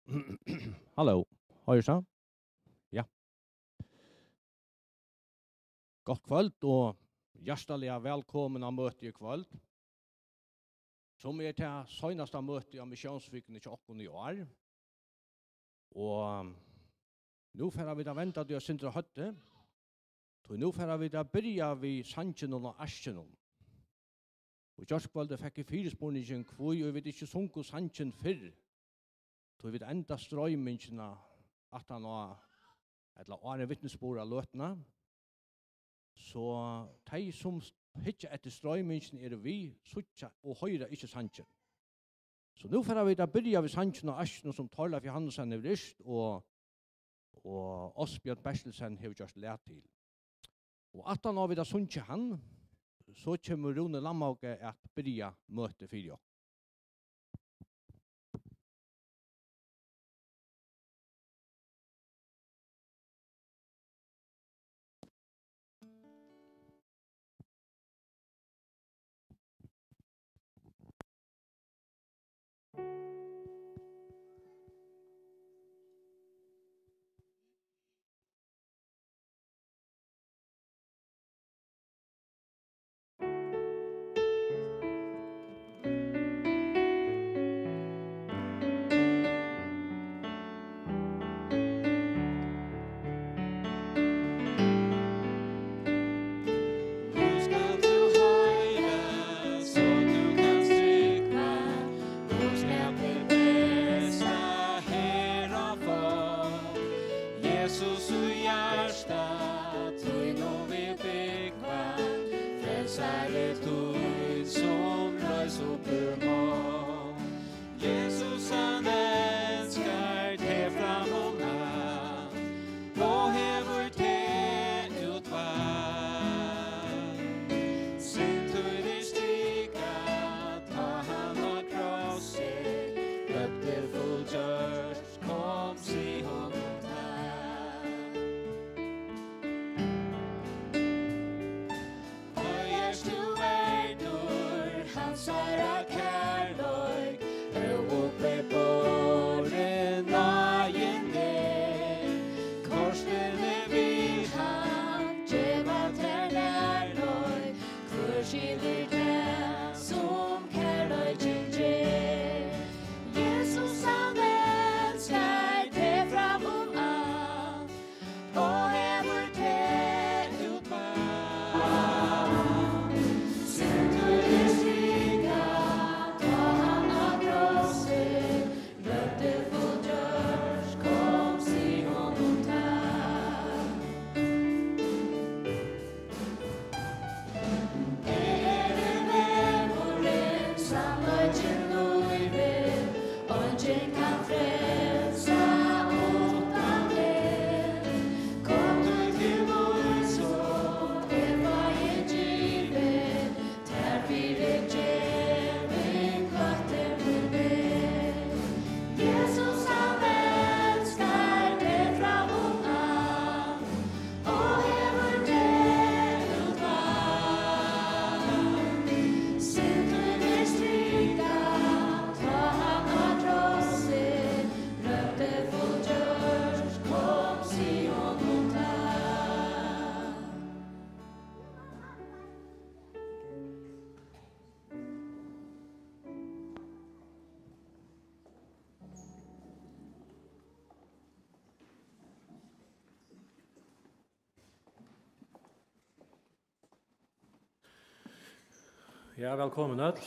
Hallo, høyre så? Ja, godt kvöld og hjertelig velkommen av møte i kvöld. Som til søgneste møte av Misjonsvikene til åkken i år. Og nå får vi da vente til å sindre høtte. Så nå får vi da begynne ved sangen og asken. Og kjørskvöldet fikk jeg fire spørningen hvor jeg vet ikke sunke sangen før. Så vi enda strøymingene at han var eller åre vittnesbord av løtene. Så de som hittar etter strøymingen vi, suttja og høyre ikke sannsyn. Så nå får vi da begynne ved sannsyn og asken som Torleif Johannesson er rist, og Åsbjørn Bertelsen har gjort lært til. Og at han har vi da sannsyn han, så kommer Rune Lammauke at begynne møte for oss. Ja, velkommen all.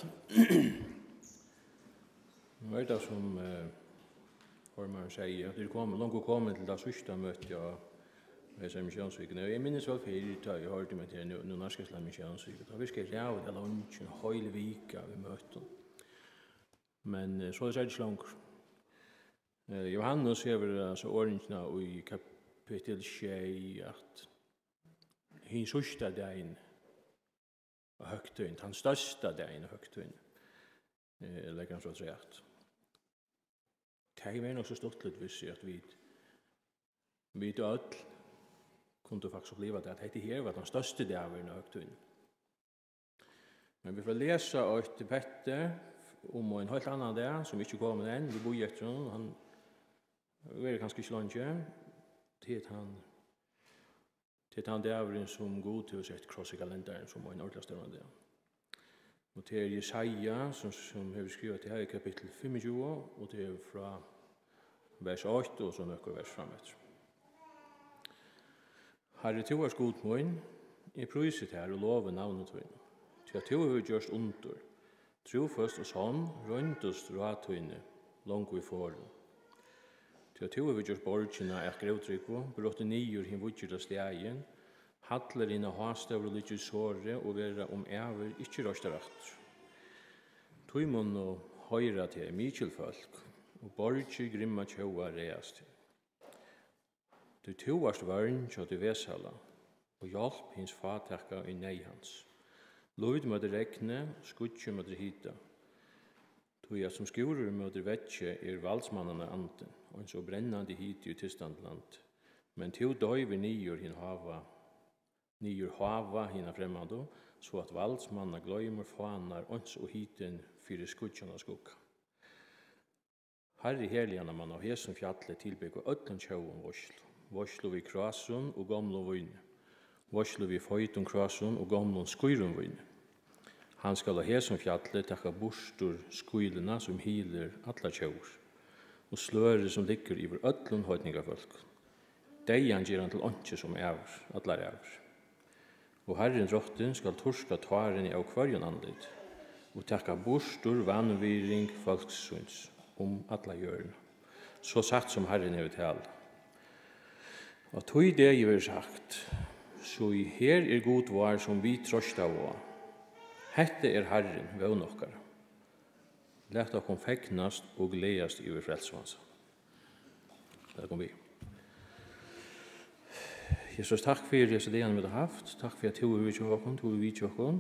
Nå det som Hormar sier, at langt kommet til det sørste møtet av Misjonsviken. Jeg minnes vel før jeg hørte meg til noen norske Misjonsviken. Da virker jeg rævd eller ikke en høylig vika ved møten. Men så det ikke langt. Johannes hever altså ordentene i kapittel 6 at hin sørste dagen og høgtøyen, han største dagen og høgtøyen, legger han så rett. Det er nok så stort litt hvis at vi alt kunne faktisk oppleve at dette her var den største dagen og høgtøyen. Men vi får lese et Petter om en helt annen dag som ikke kommer enn, vi bor etter noen, han Vi er kanskje ikke langt til han dæveren som god til å sette kross i kalenderen som var en ordentlig større det. Og til Jesaja som har skrivet til her i kapittel 25 og til fra vers 8 og så nøkker vers frametter. Herre, to er god moin, jeg pryset her og lover navnet tvinn. Til at to har gjørst under, trofast og sånn, røyntust råtøyne, langt i foran. Til at to har gjørst borgene er grevtrykvo, bråtte nyer hin vudgjert av stegen, hattler inn av hastavr og litt såre og vera æver ikkje røster rett. Tøymon og høyra til mykjel folk, og borgir grimma tjåa reast til. Du tovarst varn tjå til vesala, og hjelp hins fatakka i nei hans. Lod med det rekne, skutje med det hita. Tog som skurur med det vetje valdsmannene anten, og en så brennande hit i tilstandland. Men to døyver nyer hava hina fremmando, så at valdsmanna gløymer fanar ons og hiten fyrir skutjana skukka. Herre herligana man av hesum fjallet tilbygg og öllum tjauum vorslu. Vorslu vi krasun og gamlu vøyne. Vorslu vi føytum krasun og gamlu skuirum vøyne. Han skal av hesum fjallet takka bostur skuilina som hiler alla tjaur, og sløre som ligger iver öllum høytningafolk. Deian gjer han til åntje som allar æver. Og Herren drotten skal torska tvaren av kvarjon andlit, og takka bostur vanviring folksunds alla hjørne. Så sagt som Herren er tala. Og tog det jeg har sagt, så i her god var som vi trosta av. Hette Herren, vøvn okkara. Lætt okkom feknast og gledast i frelsvansa. Det kom vi. Jesus, takk for det vi har haft. Takk for at du er vidt jokken.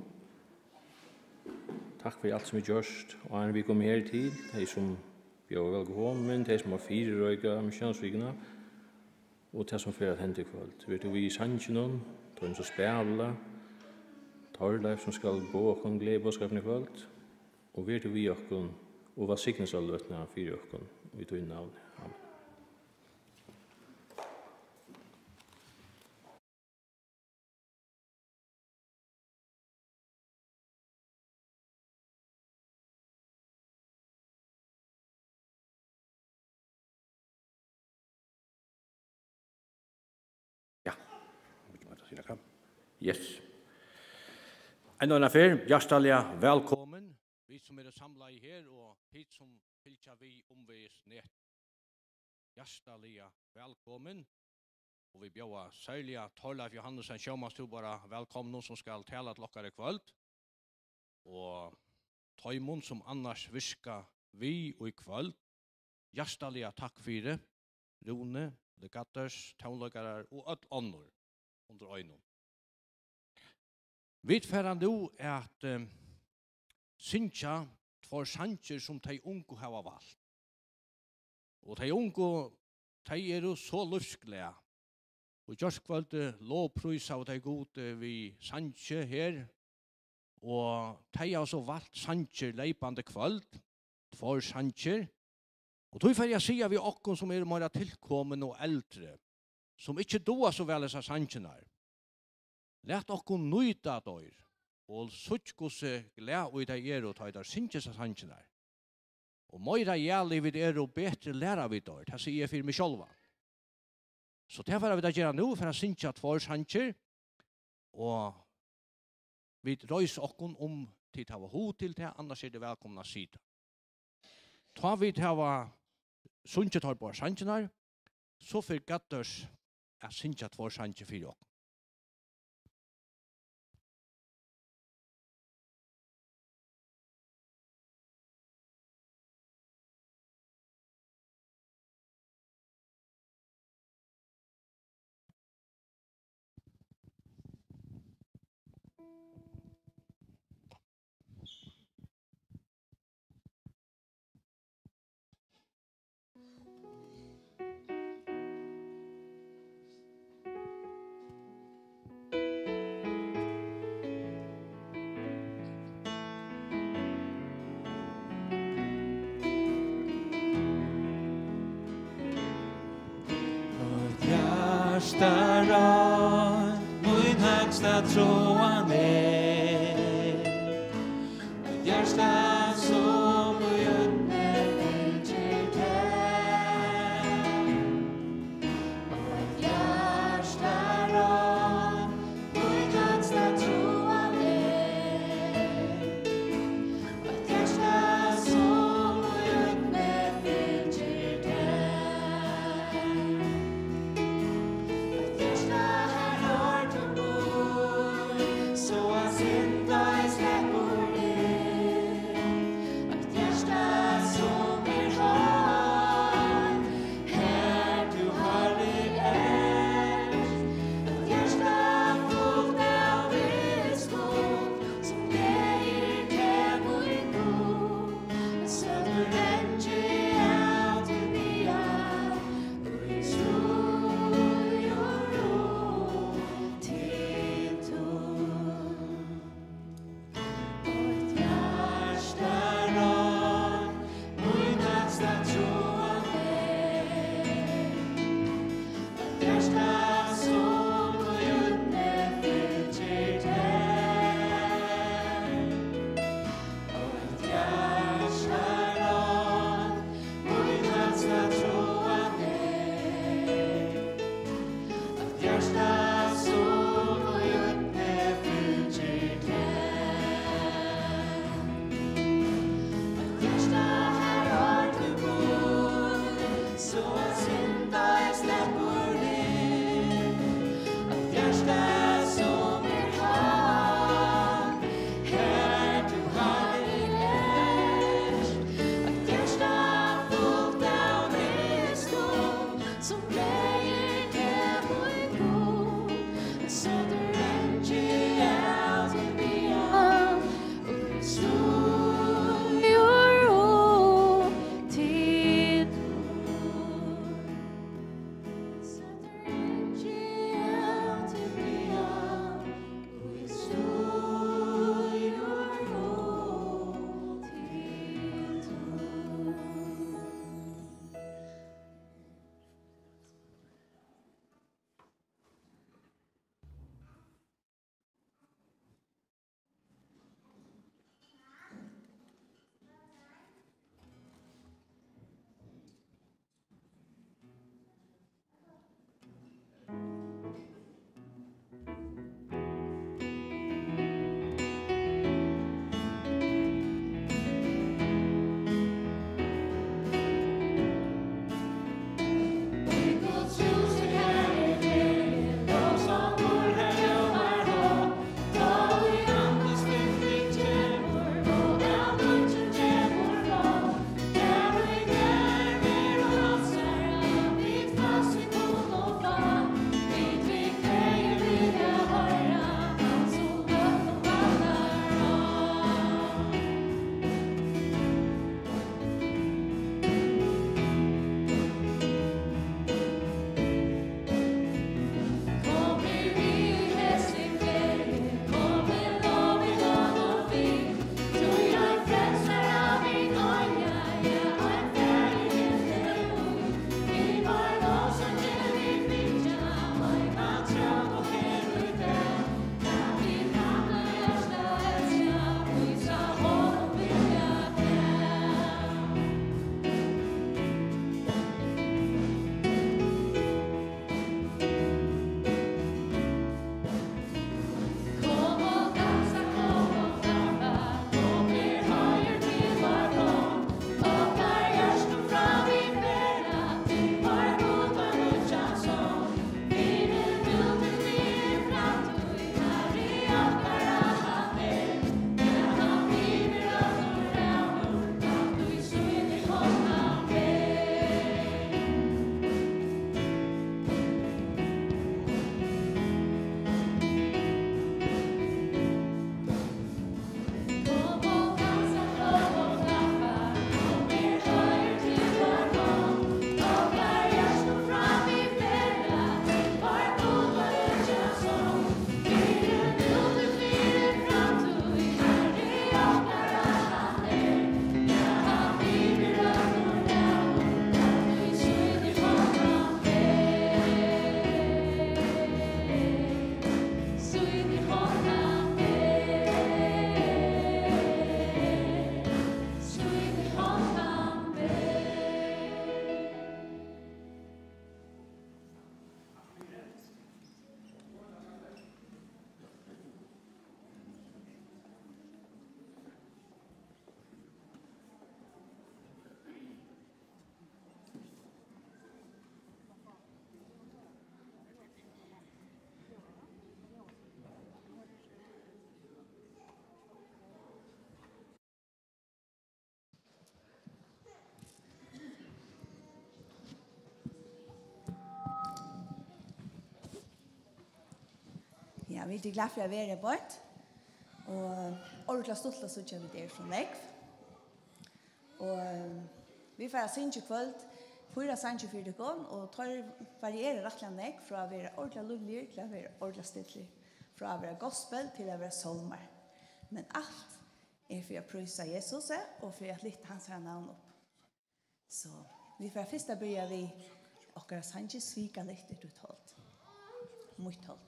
Takk for alt som vi gjørst. Og vi kom her til, de som vi har velkommen, de som har 4 røyga misjonsvikene, og de som flere hent i kveld. Vet du, vi i Sanchinon, de som spela, Torleif som skal bo okken glede bådskapen i kveld, og vet du vi okken, og hva sikningsalløtene for okken, vi tog inn navn. Amen. Yes. En affär, hjertelig velkommen. Vi som samlet her, og hit som fylkjer vi omvis nett. Hjertelig velkommen. Og vi bjør særlig Torleif Johannesen Sjømanstro bare velkommen som skal tale til dere i kveld. Og Tøymon som annars visker vi og i kveld. Hjertelig takk for det. Rune, Legatters, Taunløkere og alt andre under øynene. Vi færer nå at synsja två sanger som de unge har valgt. Og de unge, de er så luftsglede. Og just kvalitet lovprys av de gode vi sanger her. Og de har så valgt sanger leipande kveld. Två sanger. Og då får jeg si at vi okken som er mer tilkommen og eldre. Som ikke doer så vel disse sangene. Lært okken nøyta døyr. Og sutt gosse glede og det og ta der synges av sangene. Og møyra jævlig vid og bedre læra vid døyr. Det sier jeg for meg selv. Så derfor har vi det gjøre nå for å synge två sanger. Og vi røys okken til å ha hod til det, annars er det velkomna å si det. Ta vi til å synge två sanger, så for gatters å synge två sanger for oss. stara, min högsta troan mitt hjärsta som utmed fylgjer dig. Mitt hjärsta ran, min högsta troan mitt hjärsta som utmed fylgjer dig. Mitt hjärsta här hör du bor, så att synda i släppor ner. Ja, vi är glada för att vara bort. Och ordentligt stolt så kör vi det från Nekv. Och vi får synge kväll. Fyra sanger för det går och tar varierar rättligen Nekv från att vara ordentligt luglig till att vara ordentligt stittlig. Från att vara gospel till att vara solmar. Men allt är för att pröjsa Jesus och för att lyfta hans namn upp. Så vi får första börja vi och göra sanger svika lite uthållt. Mycket hållt.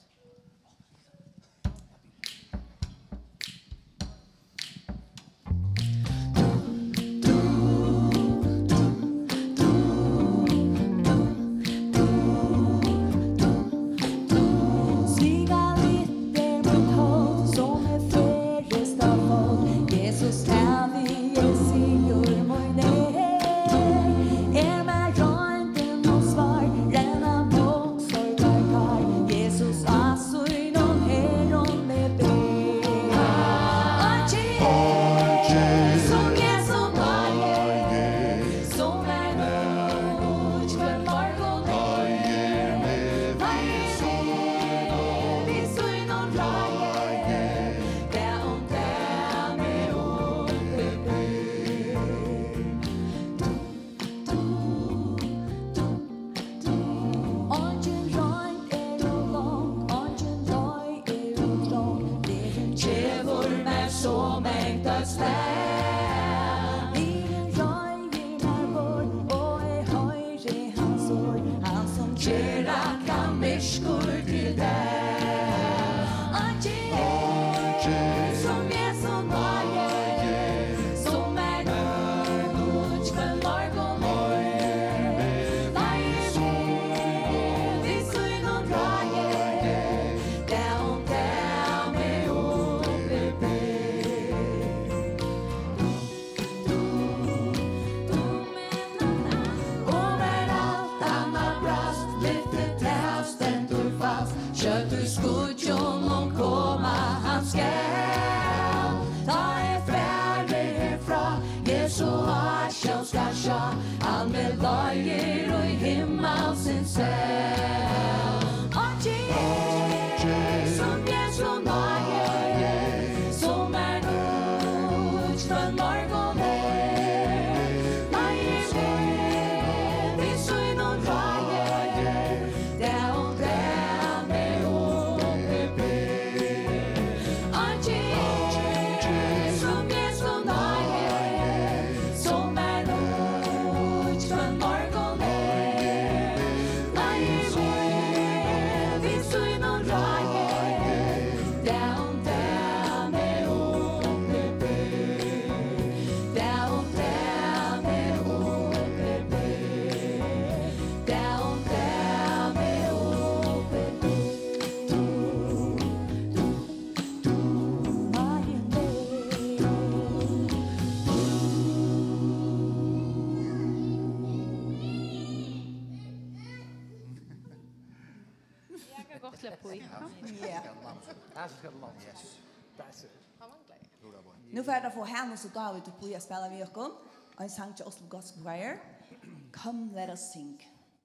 Nu får jag få Hannes och David och Puja spela vid oss. Och en sang till Oslo Gospel Choir. Come, let us sing.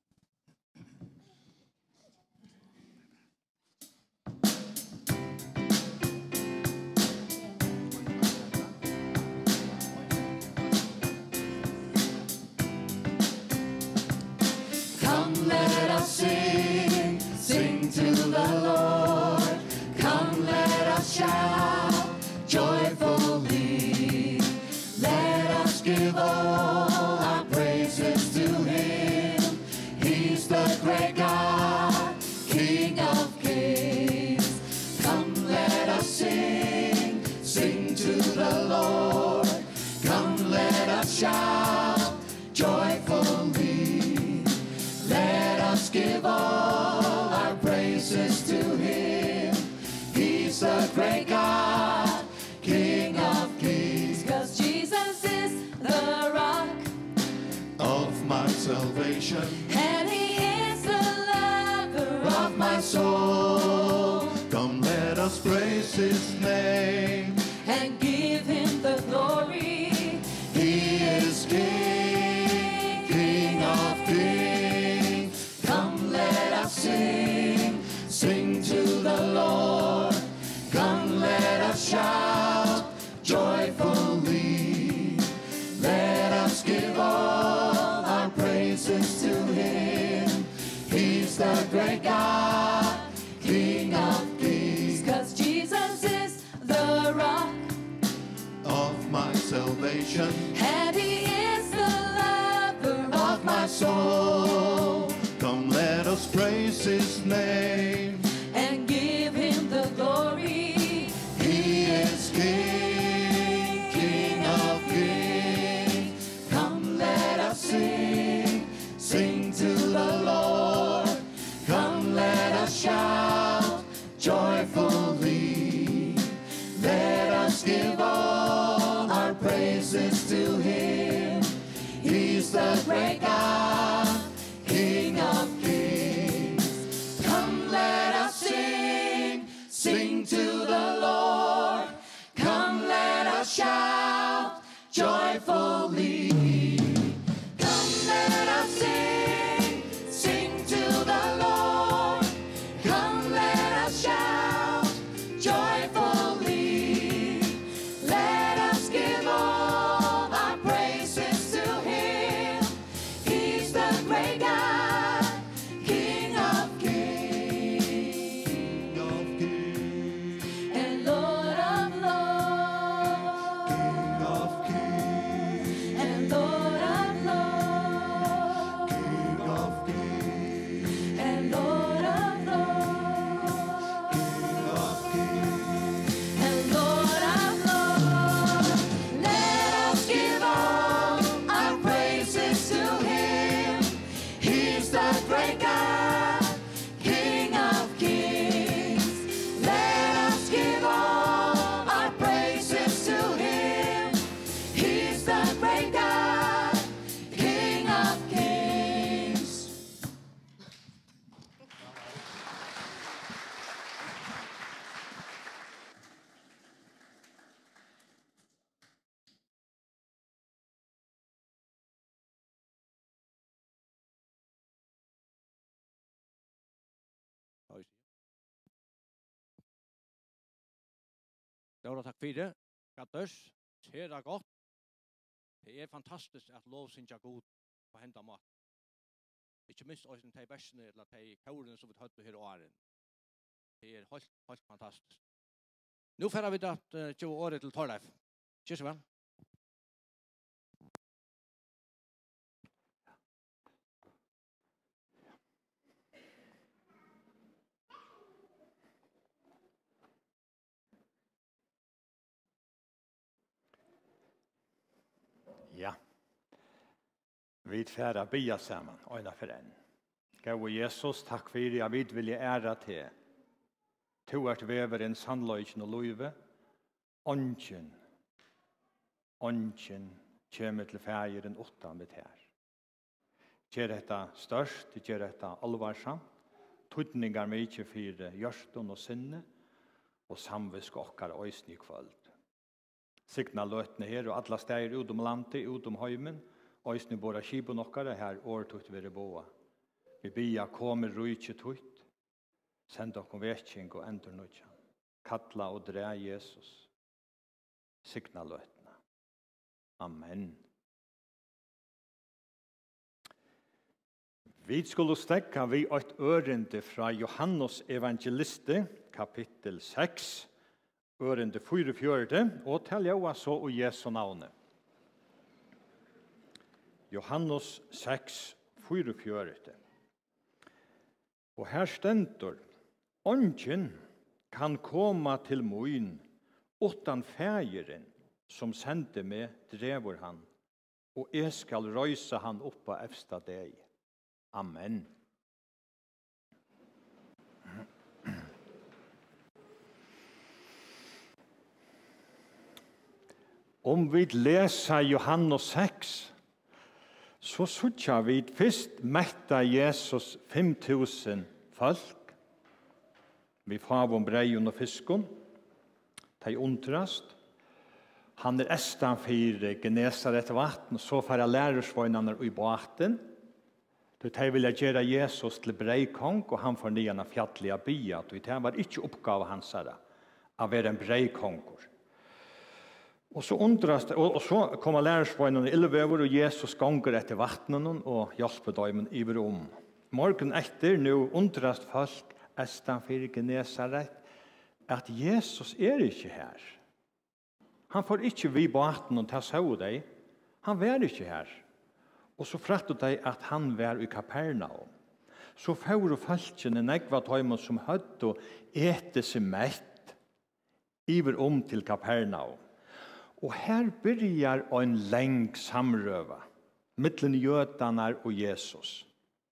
Come, let us sing, sing to the Lord. Come, let us shout joyfully. Let us give all our praises to Him. He's the great God, King of kings. Come, let us sing, sing to the Lord. Come, let us shout joyfully. Let us give all our praises to Him. He's the great God, King of kings. 'Cause Jesus is the rock of my salvation, and He is the lover of my soul. come let us praise His name And give Him the glory. He is King, King of kings. Come, let us sing, sing to the Lord. salvation and He is the lover of my soul. Come, let us praise His name. and give Him the glory. He is King, King of kings. Come, let us sing, sing to the Lord. Come, let us shout joyfully. Let us give all our praises to Him. He's the great God, King of kings. Come, let us sing, sing to the Lord. Come, let us shout joyfully. Come, let us sing, sing to the Lord. Come, let us shout joyfully. Let us give all our praises to Him. He's the great God, King of kings, And Lord of lords, King of kings, and Lord of lords, King of kings, and Lord of lords, King of kings. and Lord of lords. Let us give all Our praises to Him. He's the great God, King of kings. Let us give all our praises to Him. He's the great God, King of kings. Stora takk for det. Gatters, tjera godt. Det fantastisk at lovsynja god på henda mat. Ikke minst også de versene eller de kaurene som vi høtte her og åren. Det helt fantastisk. Nå får vi det at gjøre året til Torleif. Ikke så vel? Ja. Vi færa bia saman, øyna for en. Gau Jesus, takk for at vi vil æra til. To vever en sannløyken og løyve. Ongen kjemur til fægeren utan mitt her. Gjer dette størst, gjer dette alvarsamt. Tudningar mykje for hjørstun og sinne, og samvisk okkar øysni kvöld. Signa løtene her og alla steder ut landet, ut heimen, øysni båda skibun okkar her åretut vere boa. Vi bia kommer rujtje tutt, send okkom vekking og endur nødja. Kalla og dre Jesus. Signa løtene. Amen. Vi skulle stekka vi eit ørende fra Johannes evangeliste, kapittel 6, ørende 44, og til jeg så og Jesu navnet. Johannes 6, 44. Og her stendur, «Ongen kan komme til moin, utan fægeren som sendte meg, drever han, og jeg skal røyse han oppa efsta deg. Amen.» Om vi leser Johannes 6, så sutja vi først metta Jesus 5000 folk. Vi fav om breien og fiskon. De undrast. Han estan for Genesaret vatten, så fara lærersvøynene i båten. De ville gjøre Jesus til breikong, og han får nyan av fjallige bia. Det var ikke oppgave hans av være en breikonger. Og så undrast, og så kommer lærersvøynene illevever, og Jesus gonger etter vattnen og hjelper dem iver om. Morgen etter, nå undrast folk estan for Genesaret, at Jesus ikke her. Han får ikke vi båten og ta så deg. Han var ikke her. Og så frattet de at han var i Kapernaum. Så får folkene negva tøymen som hadde ete seg mett iver til Kapernaum. Og her byrjar en leng samrøva mittlen jødene og Jesus.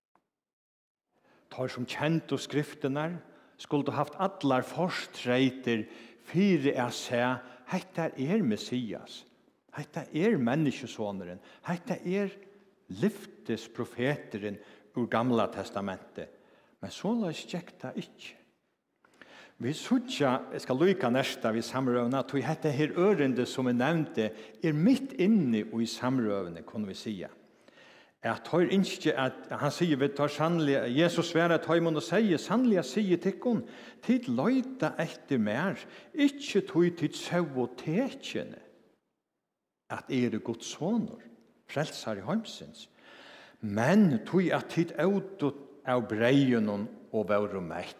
Tar som kjent og skriftene skulle haft allar forstreiter fire jeg se hetta Messias. Hetta menneskesåneren. Hetta lyftes profeteren ur gamla testamentet. Men så løs tjekta ikke. Vi sutja, jeg skal lyka næsta vi samrøvna, tog hetta her ørende som jeg nevnte, mitt inne i samrøvene, kunne vi sia. At han sier, vi tar sannelig, Jesus svære at høymon og sier, sannelig jeg sier tikkun, tid løyta etter mer, ikke tog tid sau og tekjene, at Guds sonor, frelsar i heimsins, men tog at tid autot av breien og var mett,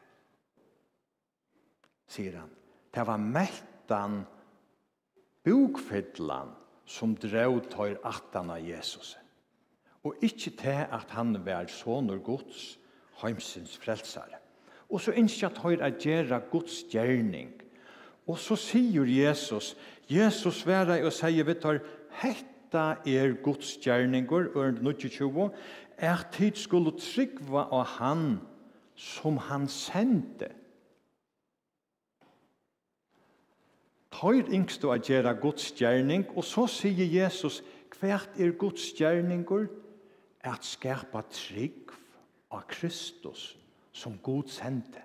sier han. Det var mettan bokfidlan som drev tøyr attan av Jesus. Og ikke til at han var sonor Guds heimsins frelsare. Og så innskje at høyr at gjøre Guds gjerning. Og så sier Jesus være og sier, vi tar, hetta Guds gjerninger, ørn 22, tid skulle tryggva av han som han sendte. Tøyr yngst å gjøre Guds gjerning, og så sier Jesus, hvert Guds gjerninger, at skapa trygg av Kristus som Gud sendte.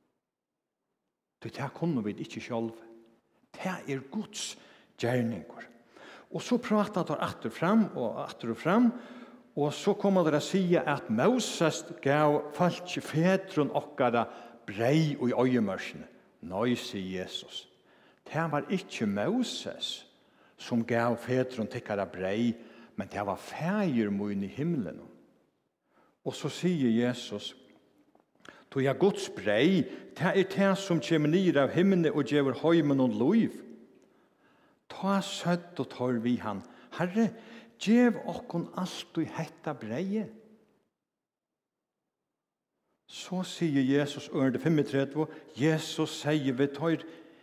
Det kunne vi ikke selv. Det Guds gjerninger. Og så prater han atter fram, og så kommer det å si at Moses gav folk fedron okkara brei og i øyemørsene. Nei, sier Jesus. Det var ikke Moses som gav fedron tikkara brei, men det var feiermoen i himmelen. Og så sier Jesus, «Tog jeg Guds brei, det det som kommer ned av himmelen og gjør høymen og lov. Ta søtt og tar vi han. Herre, gjev okkon alt og hetta breie.» Så sier Jesus, ørende 35, Jesus sier vi tar,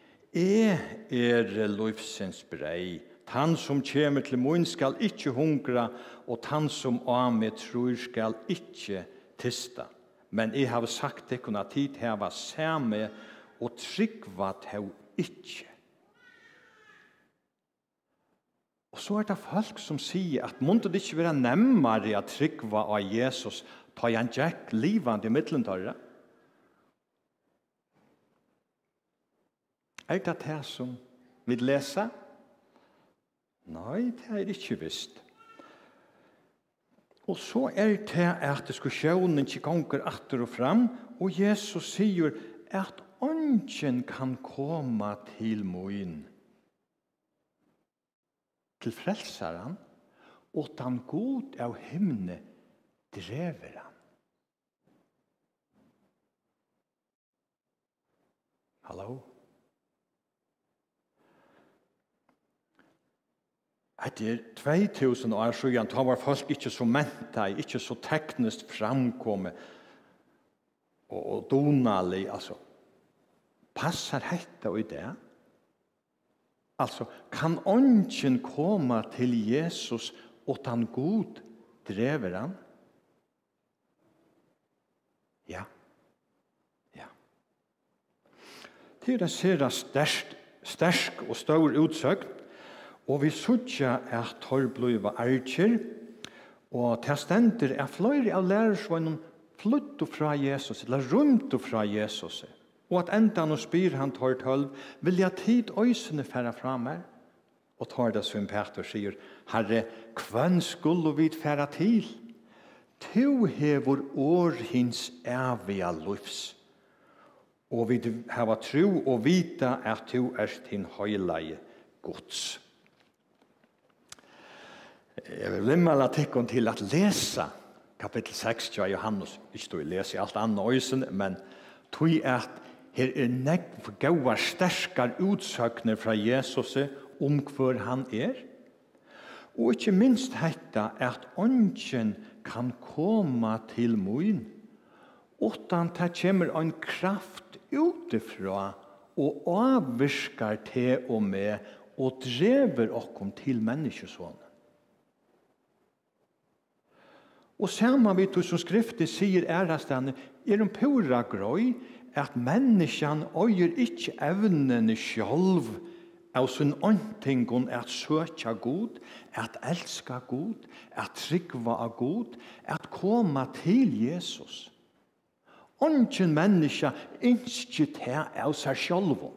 lovsens brei. Tann som kommer til mun skal ikke hungra, og tann som av meg tror skal ikke tista. Men jeg har sagt det kunne tid hava samme, og tryggva til ikke. Og så det folk som sier at måtte det ikke være nemmere at tryggva av Jesus, ta han Jack livande i middelentøyre. Det som vi leser? Nei, det ikke visst. Og så det at diskusjonen ikke gonger atter og fram, og Jesus sier at ånden kan komme til moin, til frelseren, og den god av himne drever han. Hallo? Etter 2000 år siden, da var folk ikke så menta, ikke så teknisk framkommet og donalig, altså. Passar hetta og det? Altså, kan ånden komme til Jesus og han god drever han? Ja. Ja. Til det ser sterk og stor utsøkt, og vi sutja at tar bliva archer, og til stender flere av lærersvånen flyttet fra Jesus, eller rundt fra Jesus. Og at enda nå spyr han tar 12, vil jeg tid øysene fære fra meg? Og tar det som Peter sier, Herre, hvem skulle vi fære til? Tu hever år hins evige livs, og vi har tro og vita at du din høyleie Guds. Jeg vil limmala tikkun til at lesa kapittel 6 av Johannes. Ikke du leser alt annet øysen, men tog at Her nekv gaua sterskar utsøkner fra Jesus om hvor han Og ikke minst hetta at ånden kan komme til mun, utan det kommer en kraft utifra og avvirskar til og med og drever okkom til menneskesån. Og saman vi som skriftet sier ærastane, pura grøy at menneskjan øyer ikke evnene sjálv av sin åntingon at søkja god, at elska god, at tryggva av god, at koma til Jesus. Ongen menneska innskje til av seg sjálv.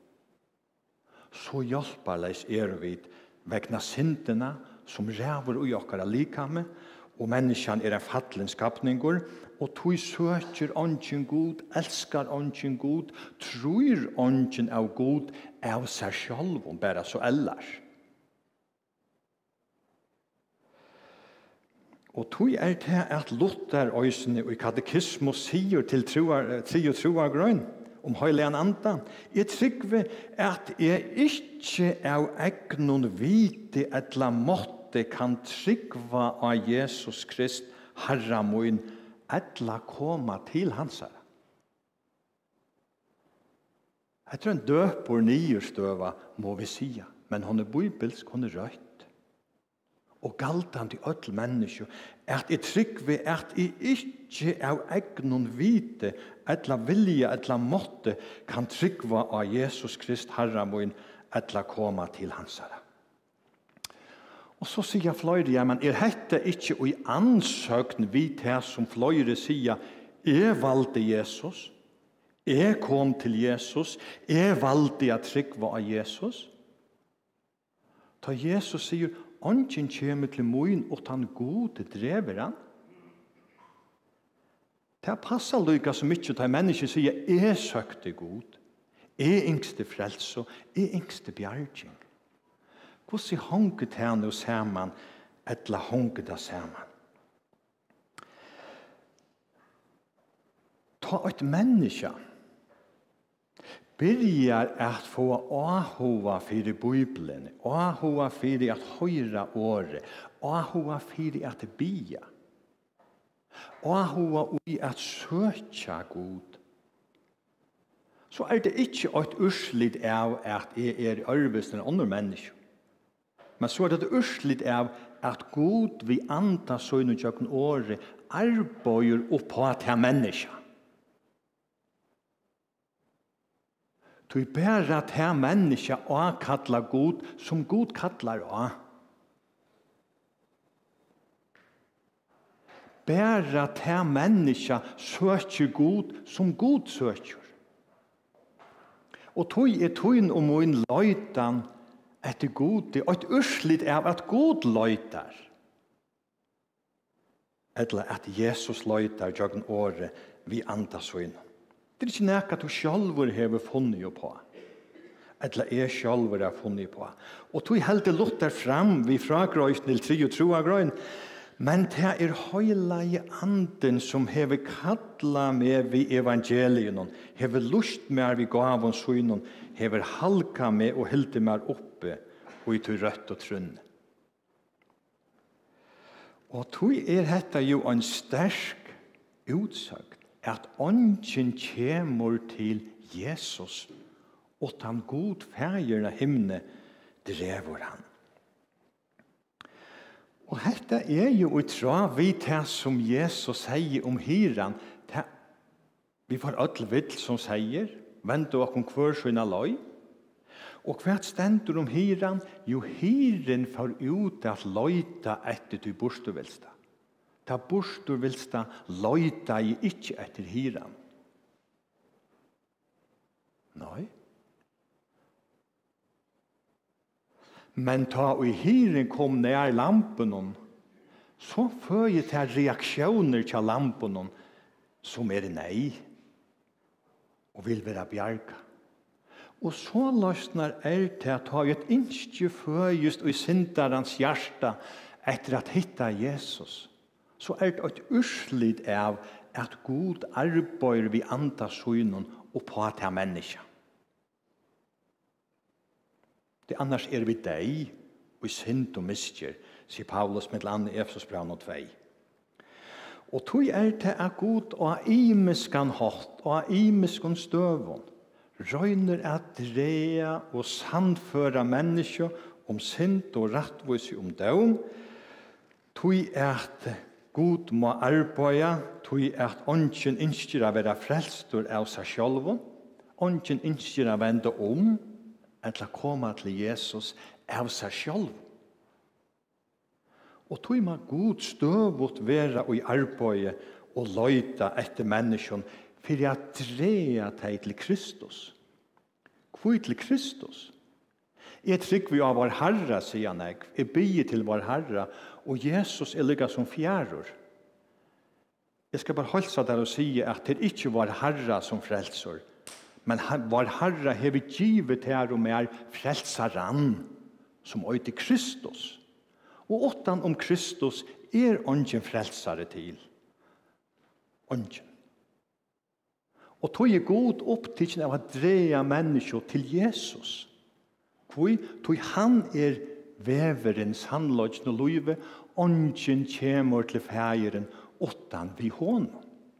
Så hjelparleis vi vegna syndena som ræver ui okkara likame, og menneskjan en fallen skapningur, og tog søker ongen god, elskar ongen god, tror ongen av god av seg sjálv, bare så ellers. Og tog det at Luther øysene og i katekismus sier til troa grøn om høylean anda, jeg trygve at jeg ikke av egnon vite etla måtte kan trygva av Jesus Krist, Herra mun, etla koma til hansara. Jeg en døpor nierstøva, må vi sia, men hon bibelsk, hon røyt. Og galtan til öll menneske, at jeg trygve at jeg ikke av egnon vite, etla vilja, etla måtte, kan trygva av Jesus Krist, Herra mun, etla koma til hansara. Og så sier fløyre, ja, men hette ikke i ansøkn vidt her som fløyre sier, valgte Jesus, kom til Jesus, valgte jeg trygva av Jesus. Da Jesus sier, ongen kommer til moen, og han gode drever han. Det passer lykka så mye til mennesker sier, søkte god, yngste frelse, yngste bjerging. Hvordan honget henne sammen, eller honget det sammen? Ta et menneske, börjar att få ahova för Bibeln, ahova för att höra året, ahova för att bia, ahova i att söka god. Så det inte ett urslit av att jag arbets en annan människa. Men så det urslit av att god vi anta så i någon året arbetar upp på att ha människa. Du bæra at her menneska og kallar god som god kallar å. Bæra at her menneska søker god som god søker. Og tog tøyn om min løytan etter god, det et urslit av at god løytar. Eller at Jesus løytar jøgn året vi andasøyn. Det ikke nækka du sjálfur hever funnet på. Eller jeg sjálfur har funnet på. Og tog helte Luther fram vi fragrøys til 3 grøyn. Men det høyla i anden som hever kalla med vi evangelien, hever lust med vi gav oss synen, hever halka med og helte med oppe og i til rødt og trunn. Og tog hetta jo en sterk utsagt at ånden kommer til Jesus, og han god færger av himne drever han. Og dette jo i tråd vid det som Jesus sier om hyran. Vi får alle vidt som sier, vent og om hver sina løy. Og hva stender om hyran? Jo, hyren får ut at løyta etter du borstuvelsta. Ta borstuvelsta løyta i ikke etter hyran. Nei. Men ta og i hyren kom nær lampen, så fører jeg til reaksjoner til lampen som nei, og vil være bjerga. Og så løsner til at ha et innskje førjest og i syndarens hjärsta etter at hitta Jesus. Så det et urslit av at god arbeider vi andasøynen og på til mennesker. Det annars vi deg og synd og misjer, sier Paulus med land i Efesos brev 2. Og tog til at god og imiskan hatt og imiskan støvun røyner at dreia og sannføra mennesker om synd og rettvise om døgn, tog god må arbeida, tog ongen innskjer å være frelstor av seg sjálvun, ongen innskjer å vende om, til å komme til Jesus av seg sjálv. Og tog må god støvut være i arbeidet og løyta etter menneskene for å dreia deg til Kristus. Hvor til Kristus? Jeg trygg vi av vår Herre, sier han jeg. Jeg byr til vår Herre, og Jesus lykka som fjærur. Jeg skal bare holde seg der og si at det ikke var Herre som frelsor, men vår Herre har givet her og mer frelsaren som øyde Kristus. Og åttan om Kristus ongen frelsare til. Ongen. Og tog god opptidsen av å dreia mennesker til Jesus. Tog han veverens handløgn og løyve, ongen kjemur til fægeren, åttan vi hånden.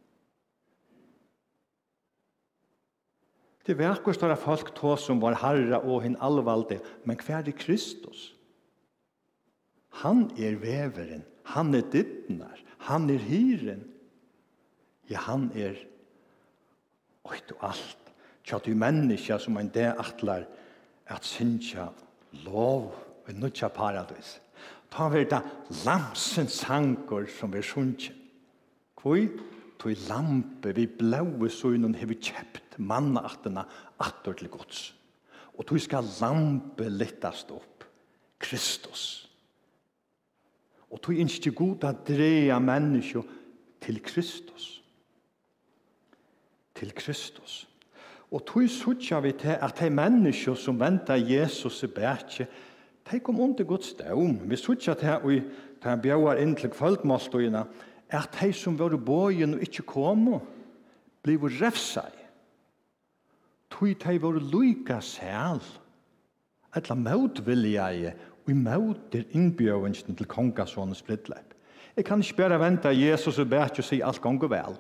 Det var akkurat større folk tog som var Herre og hin allvalde, men hver Kristus? Han veveren, han dittnar, han hyren. Ja, han og alt. Tja, du mennesker som en det atlar at synsja lov og nødja paradis. Ta vi da lamsens sanger som vi sunnsja. Hvor? Tog lampe vi blaue søgnen har vi kjept mannaatena atter til Guds. Og tog skal lampe littast opp. Kristus. Og tog ikke god å dreia mennesker til Kristus. Til Kristus. Og tog sutja vi til at de mennesker som venter Jesus i bætje, de kom under Guds døm. Vi sutja til at de bjauar inn til kvöldmålstøyene, at de som var bøyen og ikke kom, ble refsai. Tog de var lyka sæl, etla motviljeie, og i møter innbjøvingen til kongasånens brittleip. Jeg kan ikke bare vente Jesus og bætje og si alt gonger vel.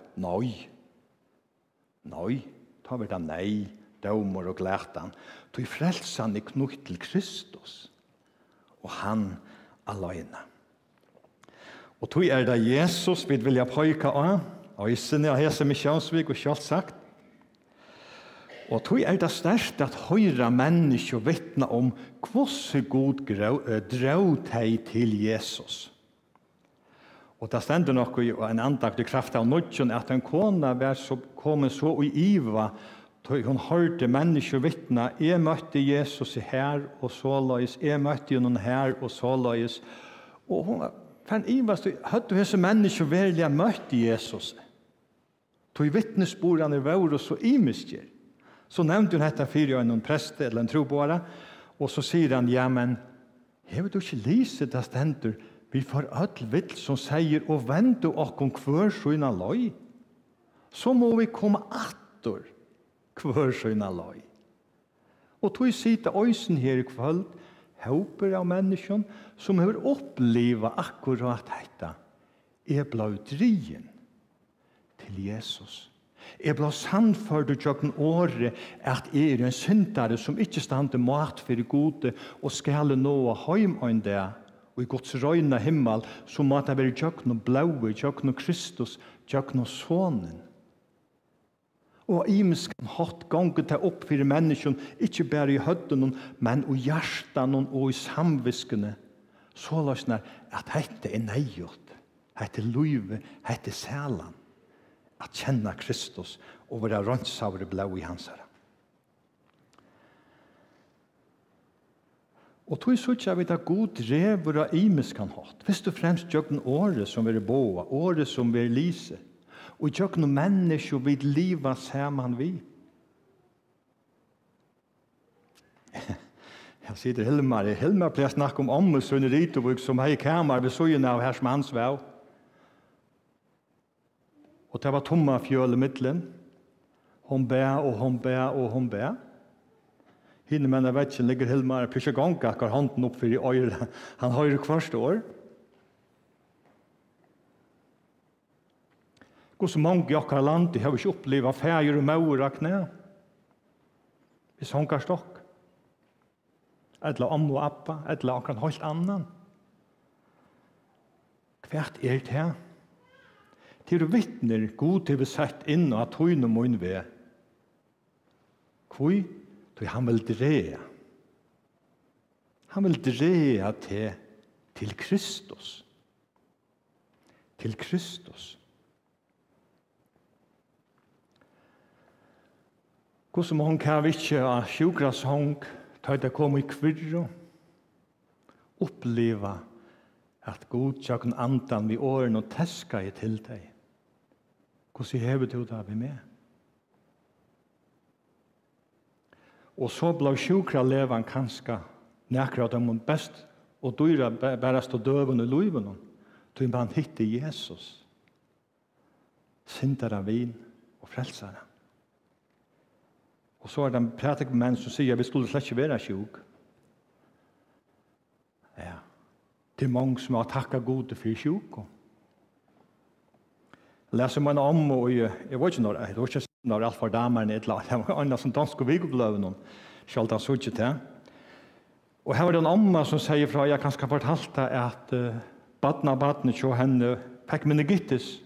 Nei, ta vi da nei, dømer og glætan. Tog frelsan knutt til Kristus, og han alene. Og tog det Jesus vi vilja pøyka av, og i sinne av hese misjonsvig og kjalt sagt. Og tog det størst at høyre mennesker vittna om hvordan god drøv deg til Jesus. Og det stender nok i en andakt i kraft av nødgen at en kona var kommet så i iva, hun hørte mennesker vittna, jeg møtte Jesus her og så løys, jeg møtte noen her og så løys. Og hun fann iva, hadde disse mennesker virkelig møtte Jesus. Tog vittnesborene var så imisker. Så nevnte hun dette for en prest eller en trobåre, og så sier han, ja, men har du ikke lyset det stender, vi får alle vitt som sier, og vente okkom hver søgna løy. Så må vi komme atter hver søgna løy. Og tog sitte øysen her i kvöld, håper av mennesken som har opplevd akkurat dette. Jeg ble drien til Jesus. Jeg ble sannført og tjokken året at jeg en syndare som ikke stande mat for gode og skal nå heim en dag og i Guds røyna himmel så måtte jeg være tjokken og blaue, tjokken og Kristus, tjokken og sonen. Og imenskan hatt ganget det opp for mennesken, ikke bare i høtten, men i hjertan og i samviskene. Så løsner at dette nøyot, dette løyve, dette sælan. At kjenne Kristus og være røntsavre blå i hans herre. Og tog så ikke vi da god drever av imenskan hatt. Først og fremst gjøkken året som vi er boa, året som vi er lise. Og gjøkken mennesker vid livet sammen vi. Jeg sier til Hilmar pleier å snakke om Ammersund i Ritevug som har i kamer ved søgene av her som hans vei. Og det var tomma fjøl i midtelen. Hon bær og hon bær og hon bær. Hinne menn vet ikke, ligger Hilmar pysja ganga akkar hånden opp for i øyre. Han høyre kvarst år. Hvor så mange i akkar land, de har ikke opplevd fæger og maur av knæ. Hvis hongar stokk. Etla om og appa, etla akkurat helt annan. Hvert det her? Til du vittner god til vi sett inn og at høyn og munn ved. Hvor? Då han vill dreja. Han vill dreja till Kristus. Till Kristus. Hvor som hon kan vi ikke av sjukrashång ta det kom i kvirro. Oppleva at god tjakken andan vi åren og teska i til deg. Hvordan hever du da vi med? Og så ble sjukra levan kanska nekra av dem best og dyra bærast og døven og luiven til man hitte Jesus syndara vin og frelsara. Og så det en prætik menn som sier vi skulle slett ikke være sjuk. Ja. Det mange som har takka gode for sjuk. Leser man om og jeg vet ikke når det var ikke når alt for damerne et eller annet. Det var andre som dansk og vikobløven om. Selv han så ikke til. Og her var det en amma som sier fra, jeg kanskje fortalte at badna så henne fikk meningitis.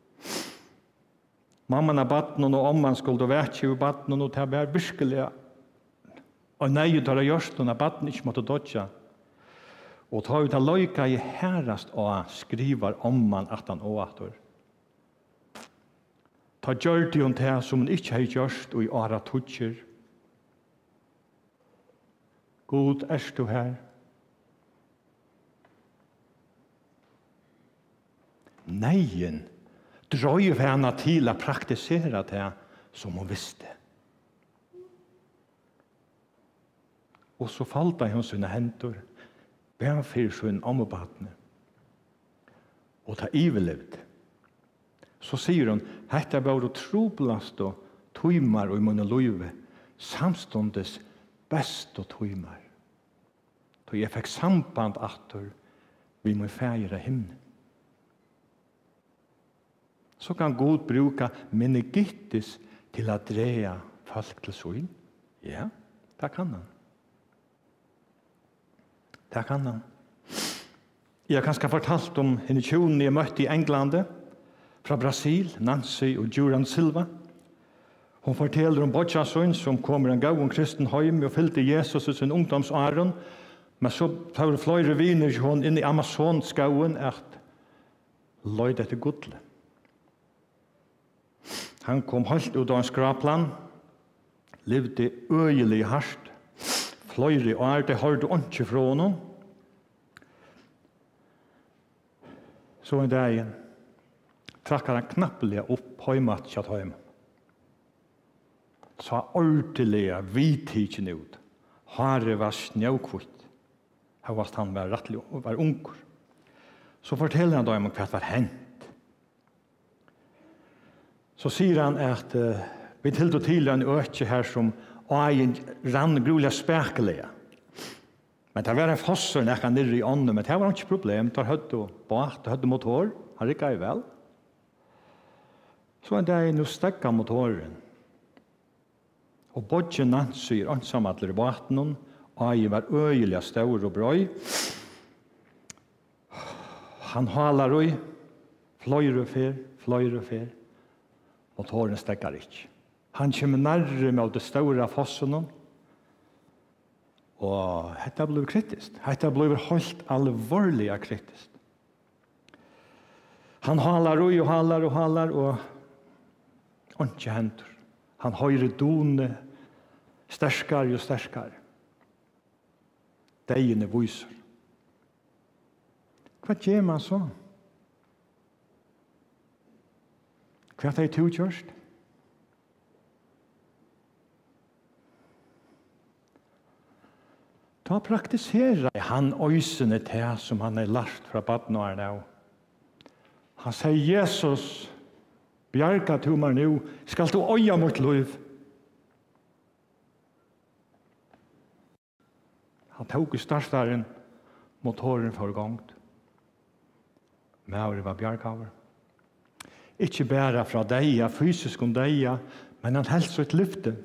Mamman av badnen og omman skulle vært i badnen og det var virkelig og nei ut av gjørsten at badnen ikke måtte dodja. Og ta ut av løyka i herrast og skriver omman at han åater. Ta gjørte hun til som hun ikke har gjørst og i åra tutsjer. God, du her? Neien drøy henne til å praktisere det som hun visste. Og så falt hun sine henter, ben for sin ombatne. Og ta ivelevd. Så sier hun, hette var troblast og tøymar og i munne løyve, samstundes best og tøymar. Så jeg fikk samband atter vi må fære himne. Så kan Gud bruka meningitis til å dreja folk til søgn. Ja, det kan han. Det kan han. Jeg har kanskje fortalt om henne tjonen jeg møtte i Englandet, fra Brasil, Nancy og Juran Silva. Hun forteller om Bodjasøn som kommer en gang om kristen heim og fylte Jesus i sin ungdomsåren, men så tar det flere viner hun inn i Amazonskauen at løyd etter godle. Han kom helt ut av en skraplan, levde øyelig hardt, flere år, det hørte ikke fra honom. Så en dag trakkar han knappelig opp heimat kjatt heim. Så ordentlig vidtidsen ut. Haret var snøkvitt. Her var han rettelig og var unger. Så forteller han dem hva var hent. Så sier han at vi til og til en øke her som øyen rann grulig spekelige. Men det var en fosser når han nere i ånden, men det var ikke problem. Det hadde båt, det hadde motor. Han rikket vel. Så en dag nå stekket motoren. Og bodje Nancy ansamadler i båten, og var øyelig stor og brøy. Han haler og fløyre og fer. Motoren stekker ikke. Han kommer nærmere med det store fossen. Og dette ble kritisk. Dette ble helt alvorlig kritisk. Han haler og ikke henter. Han høyre done sterskere og sterskere. Degene viser. Hva gjør man så? Hva er det to kjørst? Da praktiserer han øysene til som han lært fra badnåren av. Han sier, Jesus, Bjarga du meg nu, skal du øya mot liv. Han tog i startaren, motoren for gongt. Mauri var bjargaver. Ikke bare fra deia, fysisk om deia, men han helst et lyfte.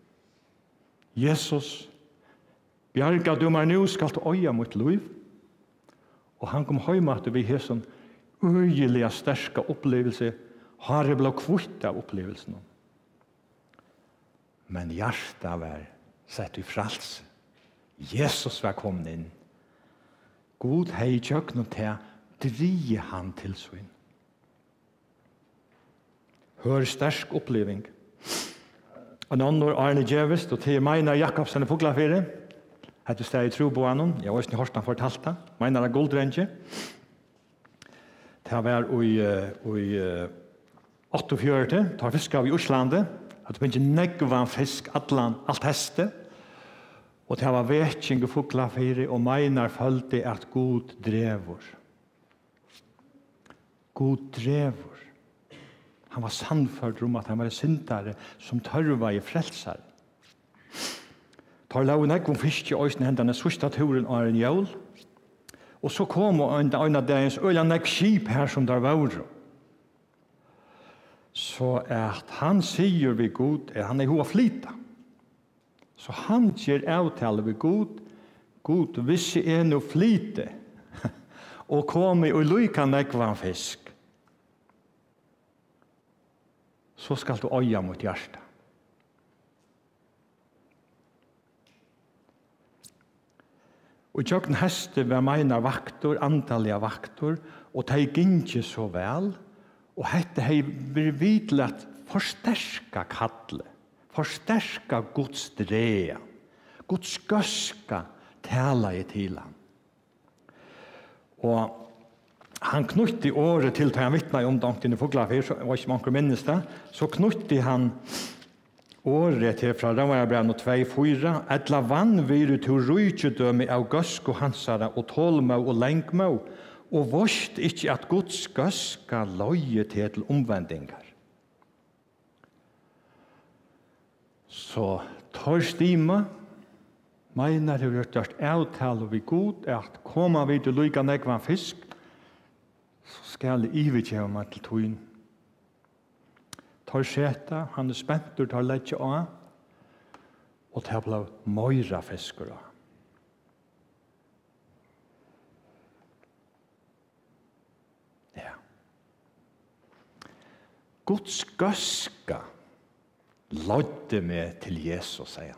Jesus, bjarga du meg nu, skal du øya mot liv. Og han kom høymat vi har sånn øyelige sterske opplevelse, har det blivit kvitt av opplevelsen. Men hjertet var sett i frals. Jesus var kommet inn. God hei tjøkken til drie han til svinn. Hør sterk oppleving. En annen Arne Djevest, og til Meinar Jakobsen i Fuglafire. Hette steg i tro på han. Jeg har også hørt han fortalt det. Meinar er goldrenge. Det var i 48, tar fisk av i Oslandet. At det begynte negvan fisk, alt heste. Og det var vekking og Fuglafire, og Meinar følte at god drevor. God drevor. Han var sannført om at han var syndare som tørva i frelsar. Tar lau negvom fisk i øyne hendene sørsta turen av en jævl. Og så kom en av dagens øyla negv skip her som der var. Så at han sier vi god, han hova flyta. Så han gjør avtale vi god, god hvis jeg no flyte, og kom i lyka negvan fisk, så skal du øya mot hjertet. Og tjokken heste var meina vaktor, antalliga vaktor, og de gikk så vel, og hette hei vært vidlet forsterska kattle, forsterska Guds drea, Guds gøska tala i til han. Og han knutti året til han vittna om dagen i Fuglafir, så var ikke mange minnes det, så knutti han året til fra Ravajabrand og 2-4, etla vann viru til rujtjedømme av gøsk og hansara og tålmau og lengmau, og vorst ikke at Guds gøska løye til omvendingar. Så tar stima, meinar har gjort avtale vi god, at koma vi til lyga negvan fisk, så skal jeg ivetjeva meg til tøyen. Tar seta, han spentur, tar letje av, og det ble møyra fisker av. Ja. Guds gøska lodde meg til Jesus, sier han.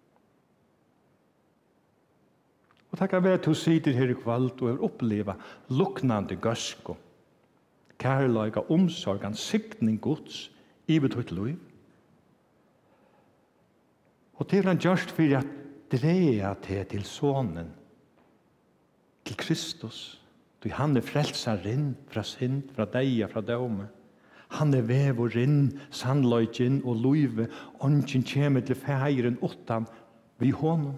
Og takk av at du sitter her i kveld og har opplevd luknande gøsko, kærløyga, omsorgan, sikning Guds, i betytt liv. Og det han gjørst for at dreja til sonen, til Kristus. Han frelsaren fra synd, fra deia, fra døme. Han vevorinn, sannløyken og luive, ånden kjemer til feiren utan vi honom.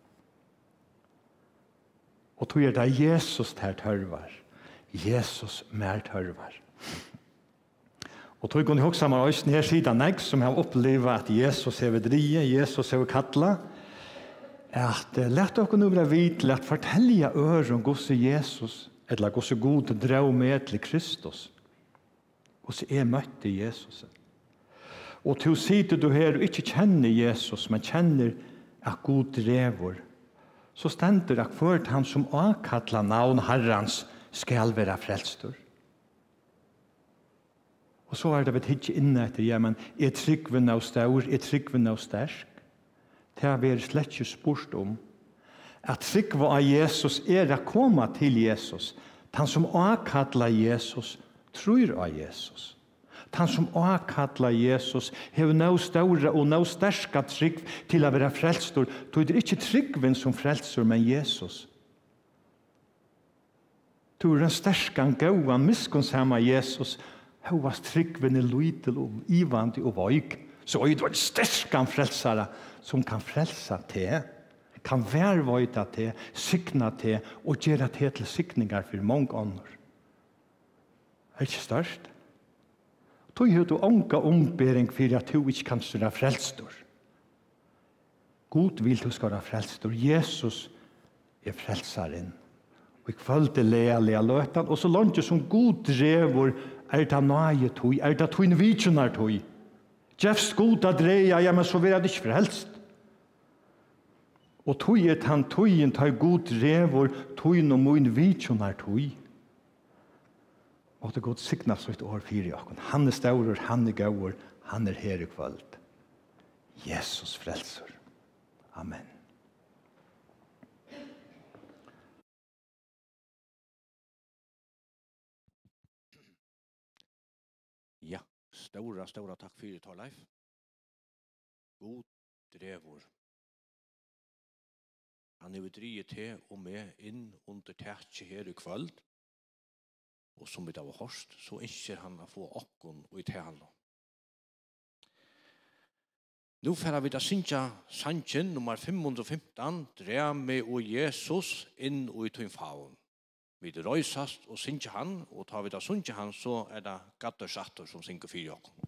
Og tog det Jesus her tørvar. Jesus mer tørvar. Og tog kunne hoksa meg også her siden jeg som har opplevd at Jesus har drie, Jesus har kattla, at lett dere nå bli vidt, lett fortelle øre om gosse Jesus, eller gosse god drøm med til Kristus. Gosse møtte Jesus. Og til å si til du her og ikke kjenner Jesus, men kjenner at god drevor, så stender det for han som akattla navn Herrens skal være frelstor. Og så det vet ikke inne etter, ja, men tryggven av staur, tryggven av stersk. Det har vært slett ikke spurt om. At tryggven av Jesus å komme til Jesus. Han som akattla Jesus, tror av Jesus. Han som akattla Jesus, har nå større og nå sterska trygg til å være frelstor. Det er ikke tryggven som frelsor, men Jesus. Det er den sterska, gåan, miskunnsamma Jesus, Hovas tryggven lytel og ivandi og veik. Så er det sterkan frelsare som kan frelsa til, kan værvøyta til, sykna til og gjøre til sykningar for mange andre. Er ikke størst? Tog har du ånga ombering for at du ikke kan være frelstor. God vil du skal være frelstor. Jesus er frelsaren. Og i kvölde lea løtan. Og så langt som god drever det nøye tog, det tog vidtjunar tog. Jeffs god at dreia, ja, men så vil jeg ikke frelst. Og tog han togjen, tar god drever, togjen og min vidtjunar tog. Og det god signa så et år fyra i akon. Han staurur, han gaur, han her i kvöld. Jesus frelser. Amen. Ja, stora takk for det, Torleif. God drevor. Han er drivet til og med inn under tætje her i kvöld. Og som vi da var hørst, så ønsker han å få okkon og i tælen. Nå får vi da synja sangen nummer 515, Drea med og Jesus inn og i tøynfavn. Vi røysast og synja han, og tar vi da synja han, så det Gattersatter som synger for oss.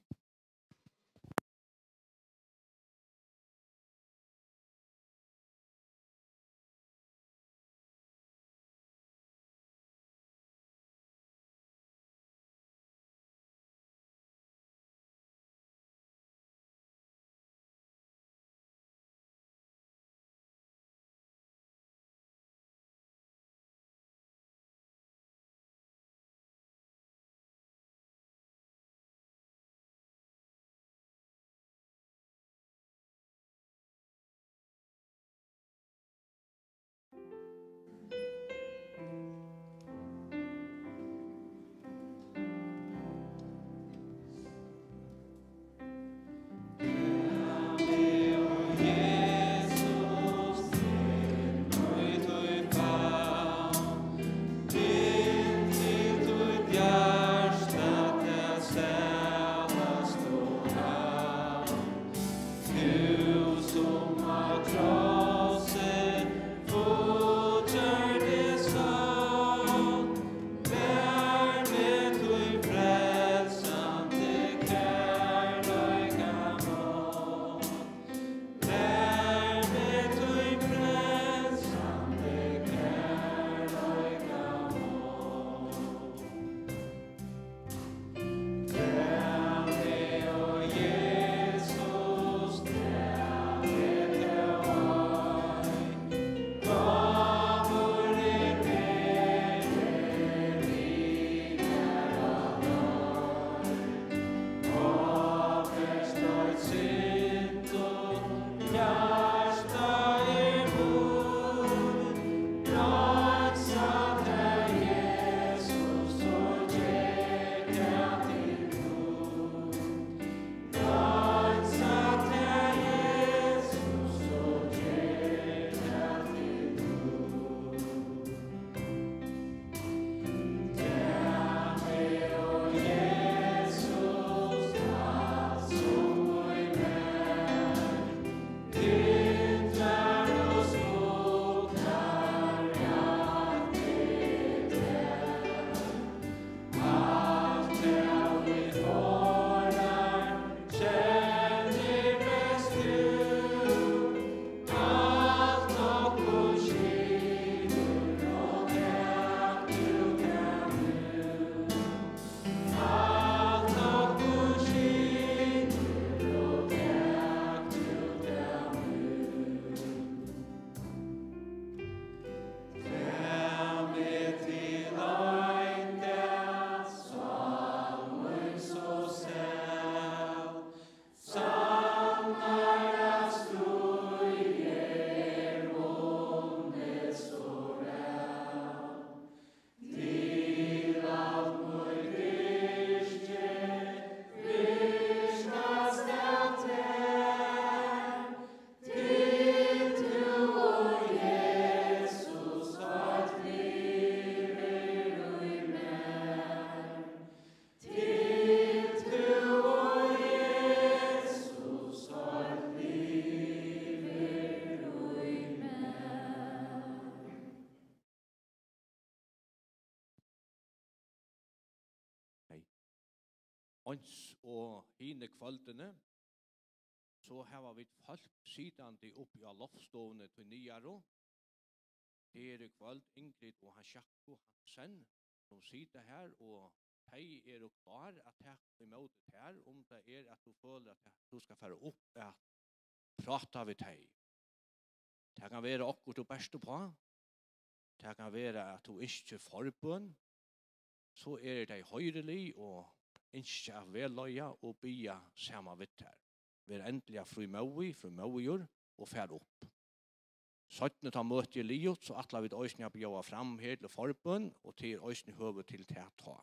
ons og hine kvöldene, så har vi folk sidande oppe av loftstovene til Niaro. Det kvöld Ingrid og Hasjakko Hansen, som sitter her, og de klar at ta imot det her, om det at du føler at du skal fære opp at prata vi deg. Det kan være akkurat du beste på. Det kan være at du ikke forbund. Så det høyrelig og ikke av veløya og bya samme vitt her. Vi endelig frumøyjur og fær opp. Sånn tar møte i livet, så atler vi øyne bjøa fram her til forbund og til øyne høve til ta.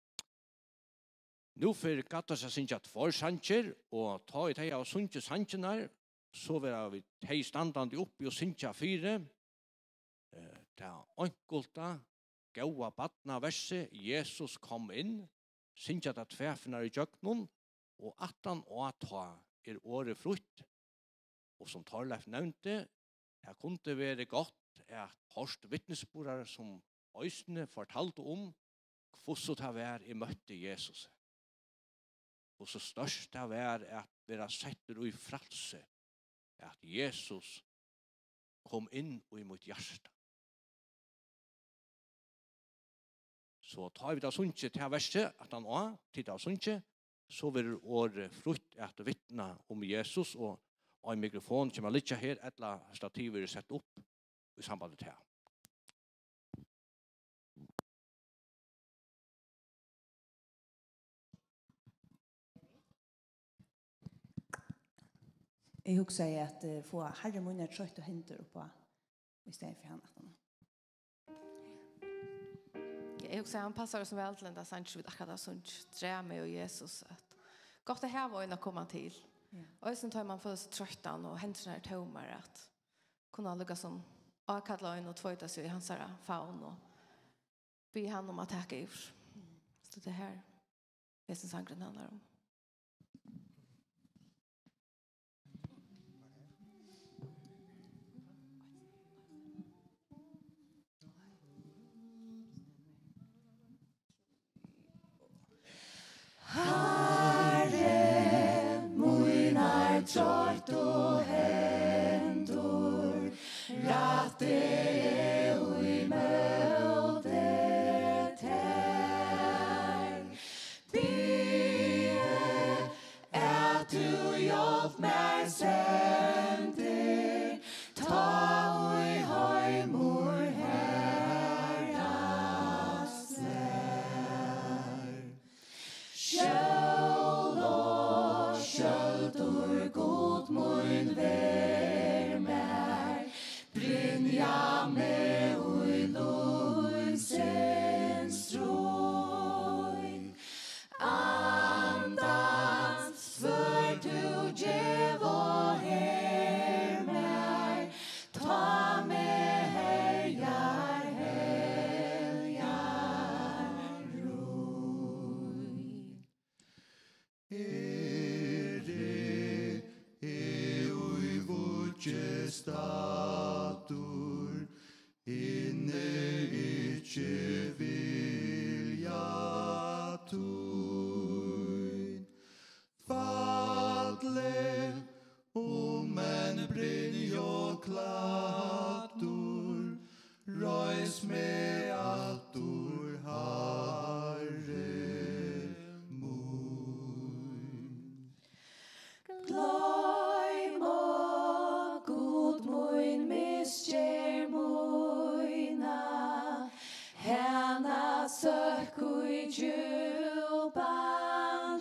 Nå for gatta seg sinnsat for sanger, og ta i teg av sunnkje sangenar, så vil vi teg standande oppi og sinnsja fire. Det enkelta, gaua badna verset, Jesus kom inn, sinnsat at tverfnar i djøknon, og attan og ta året frutt. Og som Torleif nevnte, det kunne være godt at hørst vittnesbordet som øysene fortalte om hvordan det var i møtte Jesus. Og så størst det var at være setter i frelse, at Jesus kom inn og imot hjertet. Så tar vi da sunnkje til verset, at han også, til da sunnkje, så vil året frutt at vittne om Jesus, og en mikrofon kommer litt her, etla stativer sett opp i sambandet her. Jeg husker at få herre munner trøyt og hinter oppå i stedet for henne. Jeg husker han passar så väl till den där sanns vid akkurat sånt drömme och Jesus att gott det här var en att komma till. Och sen tar man för sig tröttan och händerna tomar att kunna lägga som akalla in och tvåta sig i hans faun och be han om att täcka ur. Så det här är som sangren handlar om. Herre, munar trøyt og hendur, ratte og i møte ter. Be at du hjelp meg sender, ta og i høymor herras lær. Sjøl og skjøldur god mun vær mer, brynja med ui lusens strøy. Andans før du gjev og her mer, ta med herjar roi. Ui vudje statur, inne ikkje vilja tuin. Fadle, men brynjo klatur, røys med altur Herre mun. Gløym og god mun misgjer muna, hana søk ui djupan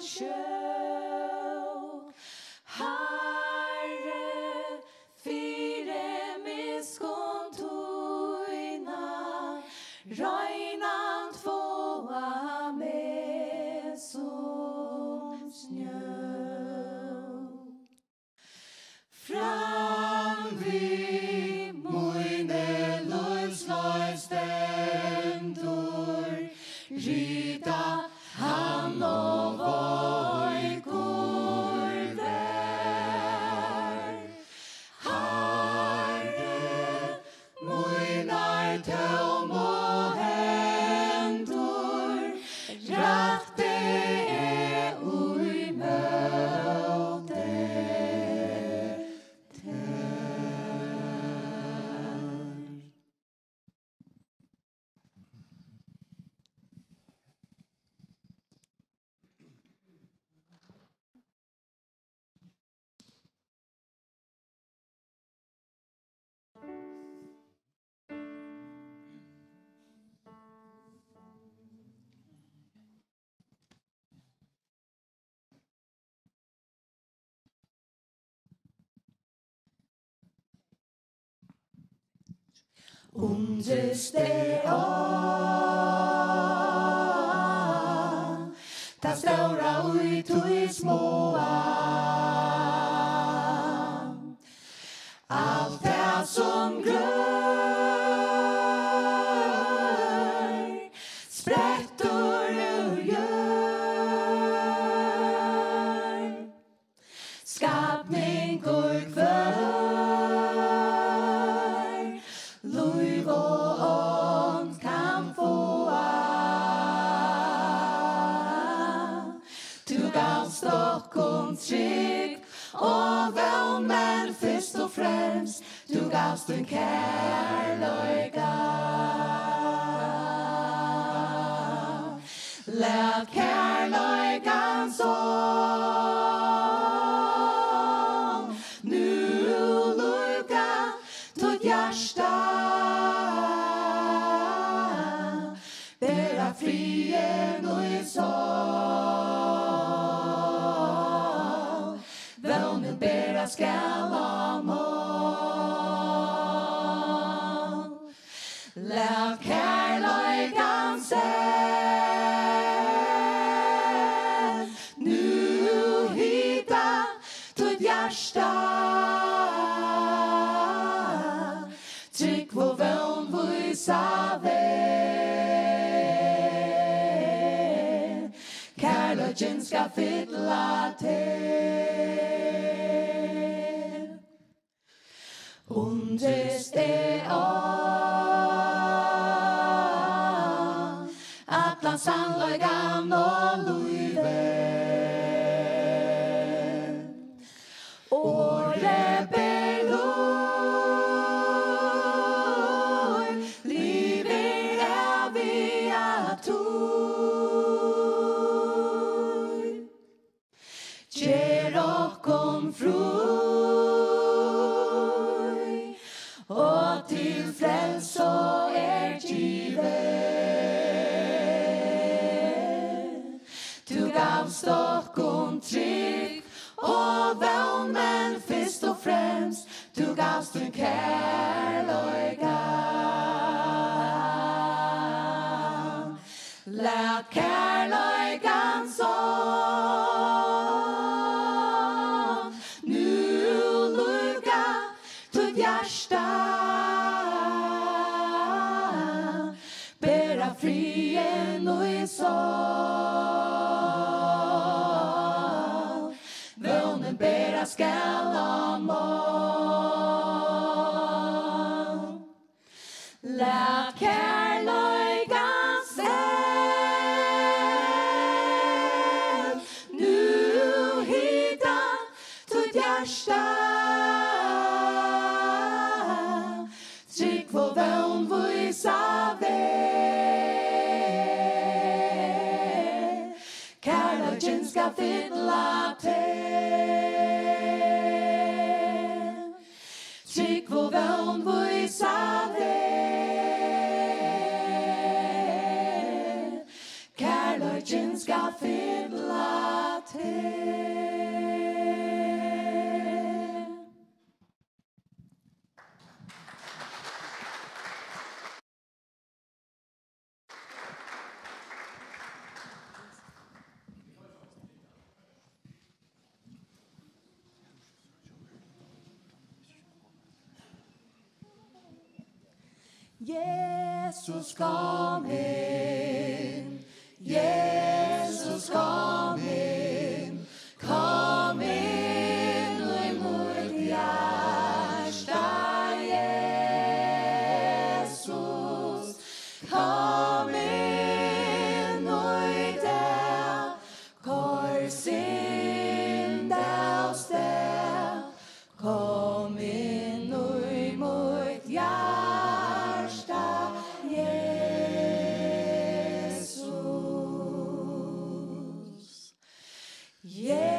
sjø. Herre, fire miskon tuina, røynan tvåa med som snø. Fram vi mine løysløy stendur, rida han og voi kur vær. Herre, munar tøm og her undrist ta stora ui tui småa. Allt det som grör sprättor ur jör. Skapning går kvör, liv och ånd kan få. Du gav Stockholm trygg och vän, men först och främst du gavst en kärlöjga. Lät kärlöjgan sång nu lukka tog hjärsta. Bära frien och i sång. Vånen bära skala mål. Lät kärlöjgan sätt nu hitta tog hjärsta. Tryck på vån vysa väl. Kärlöjgen ska fylla till. Undrist atlan sannlöjgan och luive. Åre belor, livet är via tog. Ger okkom fruj, och till fräls och givet. Du gav Stockholm trygg och vän, men först och främst du gavst en kärlöjga. Lät kärlöjgan sång nu lukka tog hjärsta. Bära frien och i sång. Vånen bära skala mål. Lät kärlöjgan sätt nu hitta tog hjärsta. Tryck på vån vysa väl. Kärlöjgen ska fylla till. Tryck på vån vysa väl. Kärlöjgen ska fylla till. Jesus kom in, Jesus kom in, kom in i mitt hjärta. Jesus kom in i det korsyndas det. Kom in i mitt hjärta, Jesus.